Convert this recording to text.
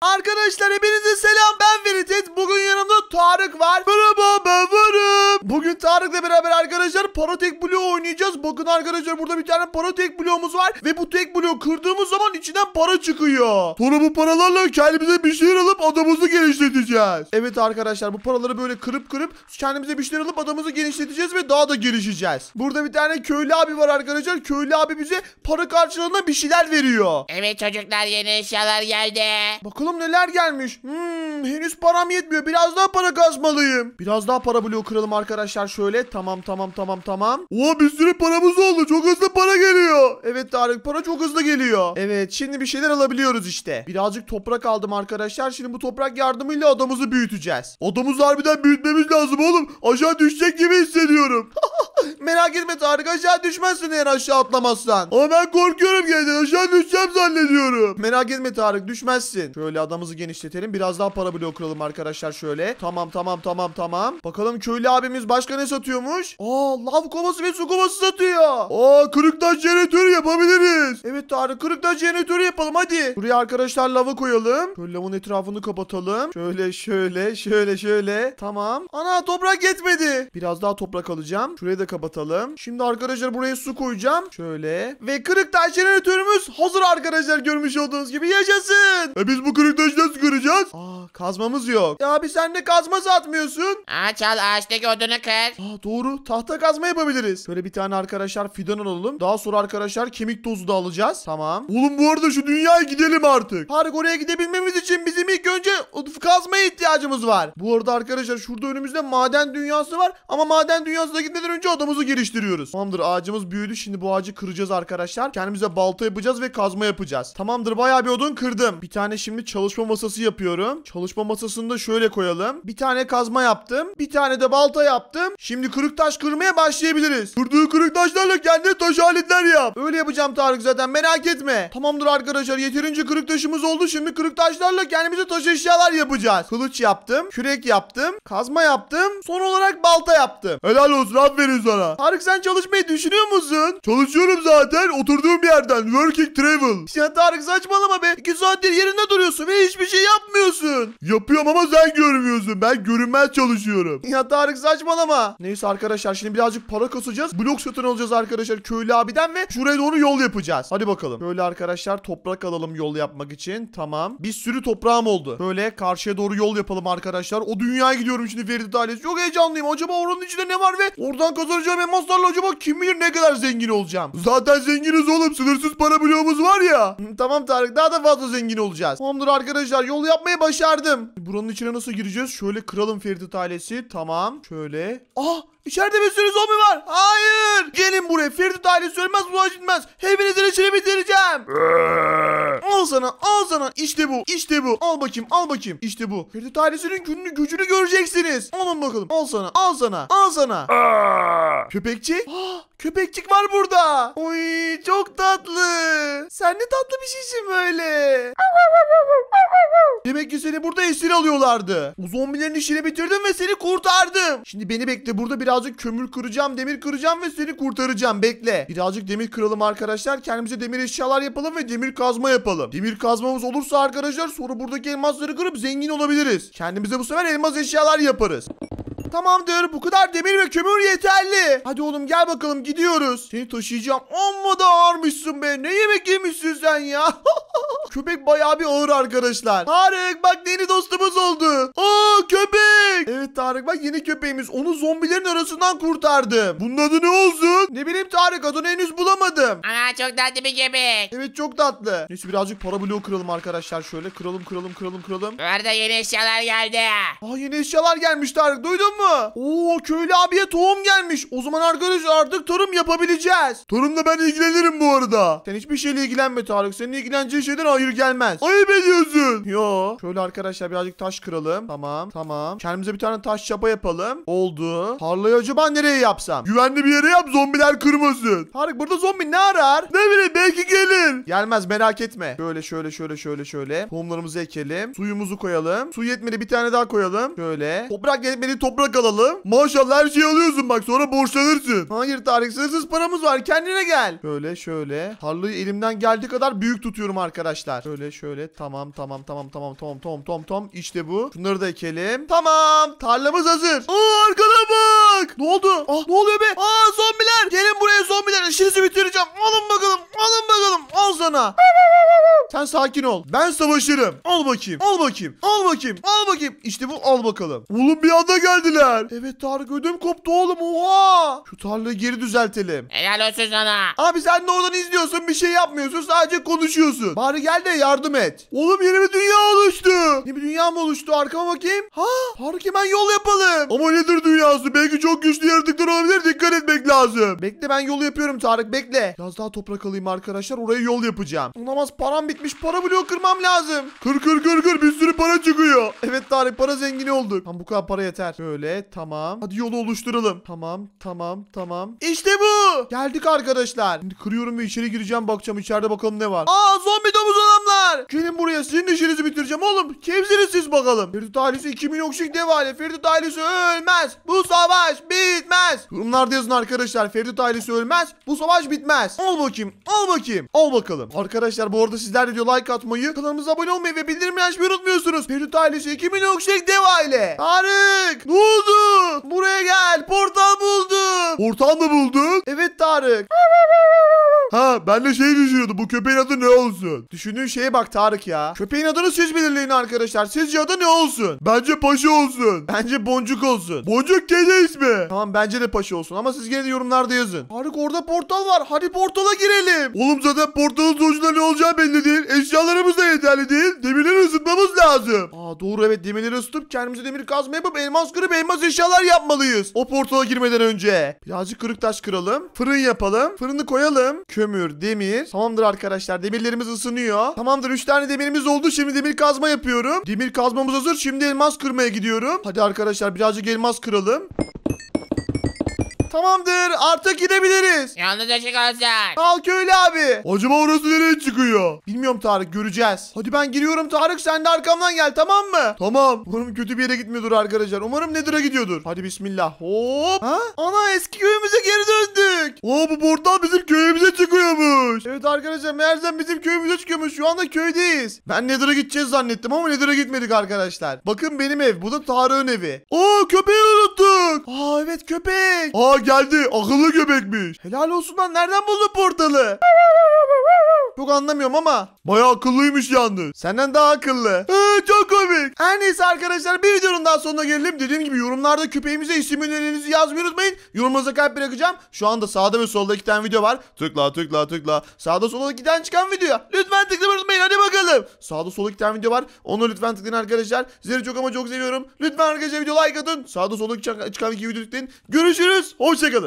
Arkadaşlar hepinize selam, ben Veritet. Bugün yanımda Tarık var. Merhaba, ben varım. Bugün Tarık'la beraber arkadaşlar para tek bloğu oynayacağız. Bakın arkadaşlar, burada bir tane para tek bloğumuz var. Ve bu tek bloğu kırdığımız zaman içinden para çıkıyor. Sonra bu paralarla kendimize bir şeyler alıp adamımızı genişleteceğiz. Evet arkadaşlar, bu paraları böyle kırıp kendimize bir şeyler alıp adamımızı genişleteceğiz ve daha da gelişeceğiz. Burada bir tane köylü abi var arkadaşlar. Köylü abi bize para karşılığında bir şeyler veriyor. Evet çocuklar, yeni eşyalar geldi. Bakalım neler gelmiş. Henüz param yetmiyor. Biraz daha para kazmalıyım. Biraz daha para bloğu kıralım arkadaşlar şöyle. Tamam. Oha, bir sürü paramız oldu. Çok hızlı para geliyor. Evet Tarık, para çok hızlı geliyor. Evet, şimdi bir şeyler alabiliyoruz işte. Birazcık toprak aldım arkadaşlar. Şimdi bu toprak yardımıyla adamızı büyüteceğiz. Adamızı harbiden büyütmemiz lazım oğlum. Aşağı düşecek gibi hissediyorum. Merak etme Tarık, aşağı düşmezsin eğer aşağı atlamazsan. Ama ben korkuyorum, gerçekten aşağı düşeceğim zannediyorum. Merak etme Tarık, düşmezsin. Şöyle adamızı genişletelim. Biraz daha para bloğu kıralım arkadaşlar şöyle. Tamam. Bakalım köylü abimiz başka ne satıyormuş? Lav kovası ve su kovası satıyor. Kırık taş jeneratörü yapabiliriz. Evet Tarık, kırık taş jeneratörü yapalım hadi. Buraya arkadaşlar lava koyalım. Şöyle lavın etrafını kapatalım. Şöyle. Tamam. Ana, toprak yetmedi. Biraz daha toprak alacağım. Şurayı da kapatalım. Şimdi arkadaşlar buraya su koyacağım. Şöyle. Ve kırık taş jeneratörümüz hazır arkadaşlar, görmüş olduğunuz gibi. Yaşasın. Biz bu kırık taşı nasıl kıracağız? Kazmamız yok. Ya abi, sen de kazma satmıyorsun. Çal, ağaçtaki odunu kır. Doğru. Tahta kazma yapabiliriz. Böyle bir tane arkadaşlar fidan alalım. Daha sonra arkadaşlar kemik tozu da alacağız. Tamam. Oğlum bu arada şu dünyaya gidelim artık. Tarık, oraya gidebilmemiz için bizim ilk önce kazmaya ihtiyacımız var. Bu arada arkadaşlar şurada önümüzde maden dünyası var. Ama maden dünyasına gitmeden önce adamımızı geliştiriyoruz. Tamamdır, ağacımız büyüdü. Şimdi bu ağacı kıracağız arkadaşlar. Kendimize balta yapacağız ve kazma yapacağız. Tamamdır, bayağı bir odun kırdım. Bir tane şimdi çalışma masası yapıyorum. Çalışma masasını da şöyle koyalım. Bir tane kazma yaptım. Bir tane de balta yaptım. Şimdi kırık taş kırmaya başlayabiliriz. Kırdığı kırık taşlarla kendine taş aletler yap. Öyle yapacağım Tarık, zaten merak etme. Tamamdır arkadaşlar, yeterince kırık taşımız oldu. Şimdi kırık taşlarla kendimize taş eşyalar yapacağız. Kılıç yaptım. Kürek yaptım. Kazma yaptım. Son olarak balta yaptım. Helal olsun, aferin sana. Tarık, sen çalışmayı düşünüyor musun? Çalışıyorum zaten. Oturduğum yerden. Working travel. Ya Tarık, saçmalama be. 2 saattir yerinde duruyorsun ve hiçbir şey yapmıyorsun. Yapıyorum ama sen görmüyorsun. Ben görünmez çalışıyorum. Ya Tarık, saçmalama. Neyse arkadaşlar, şimdi birazcık para kasacağız. Blok satın alacağız arkadaşlar köylü abiden ve şuraya doğru yol yapacağız. Hadi bakalım. Böyle arkadaşlar toprak alalım yol yapmak için. Tamam. Bir sürü toprağım oldu. Böyle karşıya doğru yol yapalım arkadaşlar. O dünyaya gidiyorum şimdi, Ferit ailesi. Çok heyecanlıyım. Acaba oranın içinde ne var ve oradan kazanacağım elmaslarla acaba kim bilir ne kadar zengin olacağım. Zaten zenginiz oğlum. Sınırsız para bloğumuz var ya. Tamam Tarık, daha da fazla zengin olacağız. Tamamdır arkadaşlar, yol yapmayı başardım. Buranın içine nasıl gireceğiz? Şöyle kıralım Ferit ailesi. Tamam. Şöyle. İçeride bir sürü zombi var. Hayır. Gelin buraya. Ferit ailesi ölmez, bulaşmaz. Hepinizin içini bitireceğim. Al sana. İşte bu. Al bakayım. İşte bu. Ferit ailesinin gününü gücünü göreceksiniz. Alın bakalım. Al sana. Köpekçik. Köpekçik var burada. Oy, çok tatlı. Sen ne tatlı bir şeysin böyle. Demek ki seni burada esir alıyorlardı. O zombilerin işini bitirdim ve seni kurtardım. Şimdi beni bekle. Burada birazcık kömür kıracağım, demir kıracağım ve seni kurtaracağım. Bekle. Birazcık demir kıralım arkadaşlar. Kendimize demir eşyalar yapalım ve demir kazma yapalım. Demir kazmamız olursa arkadaşlar sonra buradaki elmasları kırıp zengin olabiliriz. Kendimize bu sefer elmas eşyalar yaparız. Tamamdır, bu kadar demir ve kömür yeterli. Hadi oğlum, gel bakalım, gidiyoruz. Seni taşıyacağım. Amma da ağırmışsın be. Ne yemek yemişsin sen ya? Köpek bayağı bir ağır arkadaşlar. Tarık, bak yeni dostumuz oldu. Köpek. Evet Tarık, bak yeni köpeğimiz. Onu zombilerin arasından kurtardım. Bunun adı ne olsun? Ne bileyim Tarık, adını henüz bulamadım. Çok tatlı bir köpek. Evet, çok tatlı. Neyse birazcık para bloğu kıralım arkadaşlar şöyle. Kıralım. Bu arada yeni eşyalar geldi. Yeni eşyalar gelmiş Tarık, duydun mu? Köylü abiye tohum gelmiş. O zaman arkadaşlar artık tarım yapabileceğiz. Tarımla ben ilgilenirim bu arada. Sen hiçbir şeyle ilgilenme Tarık. Senin ilgileneceğin şeyden hayır gelmez. Ayıp ediyorsun. Yo. Şöyle arkadaşlar birazcık taş kıralım. Tamam. Kendimize bir tane taş çapa yapalım. Oldu. Tarlayı acaba nereye yapsam? Güvenli bir yere yap, zombiler kırmasın. Tarık, burada zombi ne arar? Ne bileyim, belki gelir. Gelmez, merak etme. Şöyle. Tohumlarımızı ekelim. Suyumuzu koyalım. Su yetmedi, bir tane daha koyalım. Şöyle. Toprak yetmedi, toprak alalım. Maşallah her şeyi alıyorsun, bak sonra borçlanırsın. Hayır Tarık, sınırsız paramız var, kendine gel. Şöyle. Tarlayı elimden geldiği kadar büyük tutuyorum arkadaşlar. Şöyle. Tamam. Tom. İşte bu. Şunları da ekelim. Tamam. Tarlamız hazır. Arkana bak. Ne oldu? Ne oluyor be? Zombiler. Gelin buraya zombiler. İşinizi bitireceğim. Alın bakalım. Al sana. Sen sakin ol. Ben savaşırım. Al bakayım. İşte bu, al bakalım. Oğlum bir anda geldiler. Evet Tarık, ödüm koptu oğlum. Oha. Şu tarlayı geri düzeltelim. Helal olsun sana. Abi sen de oradan izliyorsun, bir şey yapmıyorsun, sadece konuşuyorsun. Bari gel de yardım et. Oğlum yeni bir dünya oluştu. Yeni bir dünya mı oluştu? Arkama bakayım. Tarık hemen yol yapalım. Ama nedir dünyası? Belki çok güçlü yaratıklar olabilir. Dikkat etmek lazım. Bekle, ben yolu yapıyorum Tarık, bekle. Biraz daha toprak alayım arkadaşlar. Oraya yol yapacağım. Olamaz, param bitmiş. Para bloğu kırmam lazım. Kır. Bir sürü para çıkıyor. Evet Tarık, para zengini olduk. Tamam, bu kadar para yeter. Böyle tamam. Hadi yolu oluşturalım. Tamam. İşte bu. Geldik arkadaşlar. Şimdi kırıyorum ve içeri gireceğim, bakacağım içeride, bakalım ne var. Zombi domuz adamlar. Gelin buraya, sizin işinizi bitireceğim oğlum. Kimsiniz siz bakalım? Ferit ailesi 2000 okşik dev aile. Ferit ailesi ölmez. Bu savaş bitmez. Yorumlarda yazın arkadaşlar. Ferit ailesi ölmez. Bu savaş bitmez. Al bakalım. Arkadaşlar bu arada sizler de like atmayı, kanalımıza abone olmayı ve bildirimleri açmayı unutmuyorsunuz. Ferit ailesi 2000 okşik dev aile. Tarık, ne oldu? Buraya gel. Portal buldum. Portal mı buldun? Evet Tarık. Ben de düşünüyordum, bu köpeğin adı ne olsun? Düşündüğün şeye bak Tarık ya. Köpeğin adını siz belirleyin arkadaşlar. Sizce adı ne olsun? Bence Paşa olsun. Bence Boncuk olsun. Boncuk kedi ismi. Tamam, bence de Paşa olsun ama siz gene de yorumlarda yazın. Tarık, orada portal var. Hadi portala girelim. Oğlum zaten portalın sonucunda ne olacağı belli değil. Eşyalarımız da yeterli değil. Demirleri ısıtmamız lazım. Doğru, evet, demirleri ısıtıp kendimize demir kazma yapıp elmas kırıp elmas eşyalar yapmalıyız. O portala girmeden önce. Birazcık kırık taş kıralım. Fırın yapalım. Fırını koyalım. Kömür, demir. Tamamdır arkadaşlar. Demirlerimiz ısınıyor. Tamamdır. 3 tane demirimiz oldu. Şimdi demir kazma yapıyorum. Demir kazmamız hazır. Şimdi elmas kırmaya gidiyorum. Hadi arkadaşlar birazcık elmas kıralım. Tamamdır. Artık gidebiliriz. Yalnızca çıkarsın. Al köylü abi. Acaba orası nereye çıkıyor? Bilmiyorum Tarık, göreceğiz. Hadi ben giriyorum Tarık, sen de arkamdan gel, tamam mı? Tamam. Umarım kötü bir yere gitmiyordur arkadaşlar. Umarım Nether'a gidiyordur. Hadi bismillah. Hop. Ana, eski köyümüze geri döndük. Bu portal bizim köyümüze çıkıyormuş. Evet arkadaşlar, meğersem bizim köyümüze çıkıyormuş. Şu anda köydeyiz. Ben Nether'a gideceğiz zannettim ama Nether'a gitmedik arkadaşlar. Bakın benim ev. Bu da Tarık'ın evi. Köpeği unuttuk. Evet, köpek. Geldi. Akıllı köpekmiş. Helal olsun lan. Nereden buldun portalı? Çok anlamıyorum ama bayağı akıllıymış yalnız. Senden daha akıllı. Çok komik. Her neyse arkadaşlar, bir videonun daha sonuna gelelim. Dediğim gibi yorumlarda köpeğimize isim önerilerinizi yazmayı unutmayın. Yorumunuza kalp bırakacağım. Şu anda sağda ve solda 2 tane video var. Tıkla. Sağda solda 2 tane çıkan videoya lütfen tıklamayı unutmayın. Hadi bakalım. Sağda solda 2 tane video var. Onu lütfen tıklayın arkadaşlar. Sizleri çok ama çok seviyorum. Lütfen arkadaşlar video like atın. Sağda solda çıkan 2 video tıklayın. Görüşürüz. Hoşçakalın.